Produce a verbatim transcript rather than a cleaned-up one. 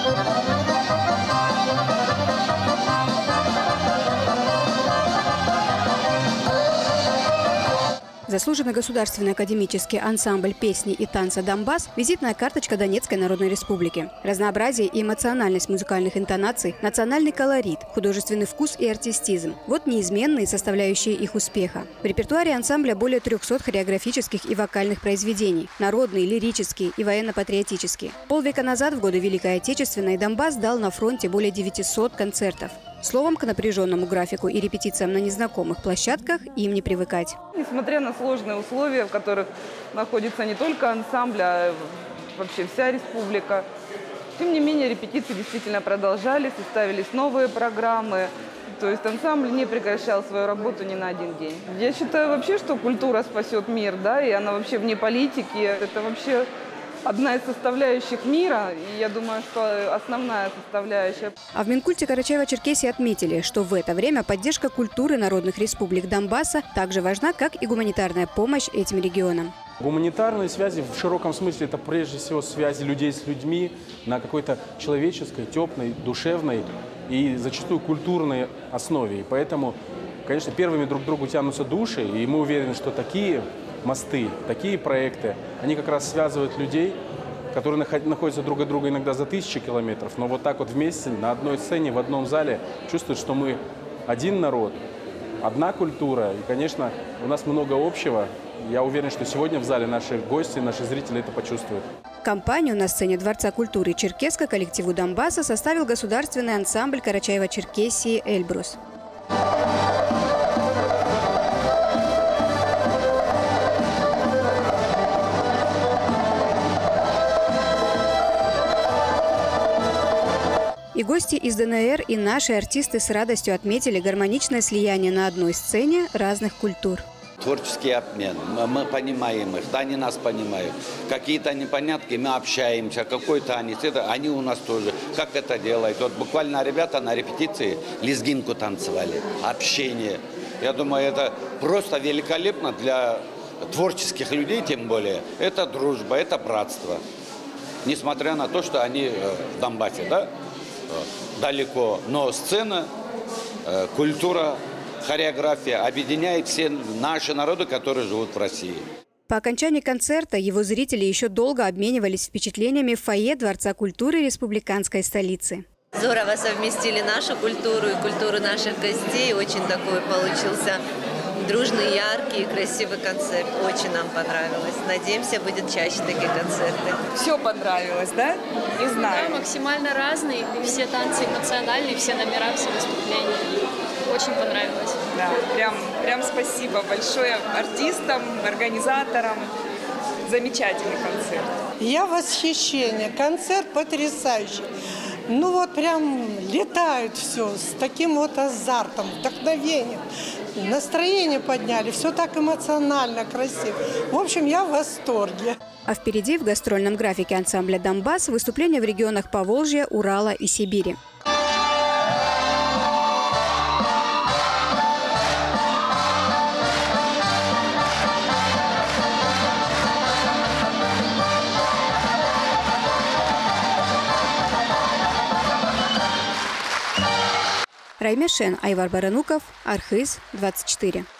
Заслуженный государственный академический ансамбль песни и танца «Донбасс» – визитная карточка Донецкой Народной Республики. Разнообразие и эмоциональность музыкальных интонаций, национальный колорит, художественный вкус и артистизм – вот неизменные составляющие их успеха. В репертуаре ансамбля более трёхсот хореографических и вокальных произведений – народные, лирические и военно-патриотические. Полвека назад, в годы Великой Отечественной, Донбасс дал на фронте более девятисот концертов. Словом, к напряженному графику и репетициям на незнакомых площадках им не привыкать. Несмотря на сложные условия, в которых находится не только ансамбль, а вообще вся республика, тем не менее репетиции действительно продолжались, и ставились новые программы. То есть ансамбль не прекращал свою работу ни на один день. Я считаю вообще, что культура спасет мир, да, и она вообще вне политики. Это вообще одна из составляющих мира, и я думаю, что основная составляющая. А в Минкульте Карачаево-Черкесии отметили, что в это время поддержка культуры народных республик Донбасса также важна, как и гуманитарная помощь этим регионам. Гуманитарные связи в широком смысле – это прежде всего связи людей с людьми на какой-то человеческой, теплой, душевной и зачастую культурной основе. И поэтому, конечно, первыми друг к другу тянутся души, и мы уверены, что такие мосты, такие проекты, они как раз связывают людей, которые находятся друг от друга иногда за тысячи километров, но вот так вот вместе на одной сцене, в одном зале чувствуют, что мы один народ, одна культура. И, конечно, у нас много общего. Я уверен, что сегодня в зале наши гости, наши зрители это почувствуют. Компанию на сцене Дворца культуры Черкеска коллективу Донбасса составил государственный ансамбль Карачаево-Черкесии «Эльбрус». И гости из ДНР, и наши артисты с радостью отметили гармоничное слияние на одной сцене разных культур. Творческий обмен. Мы понимаем их, да, они нас понимают. Какие-то непонятки, мы общаемся, какой-то они, это, они у нас тоже. Как это делают? Вот буквально ребята на репетиции лезгинку танцевали, общение. Я думаю, это просто великолепно для творческих людей, тем более. Это дружба, это братство. Несмотря на то, что они в Донбассе, да, далеко. Но сцена, культура, хореография объединяет все наши народы, которые живут в России. По окончании концерта его зрители еще долго обменивались впечатлениями в фойе Дворца культуры республиканской столицы. Здорово совместили нашу культуру и культуру наших гостей. Очень такой получился дружный, яркий и красивый концерт. Очень нам понравилось. Надеемся, будет чаще такие концерты. Все понравилось, да? Не знаю. Да, максимально разный. Все танцы эмоциональные, все номера, все выступления. Очень понравилось. Да, прям, прям спасибо большое артистам, организаторам. Замечательный концерт. Я в восхищении. Концерт потрясающий. Ну вот прям летают все с таким вот азартом, вдохновением. Настроение подняли, все так эмоционально, красиво. В общем, я в восторге. А впереди в гастрольном графике ансамбля «Донбасс» выступления в регионах Поволжья, Урала и Сибири. Раймешен, Айвар Барануков, Архыз, двадцать четыре.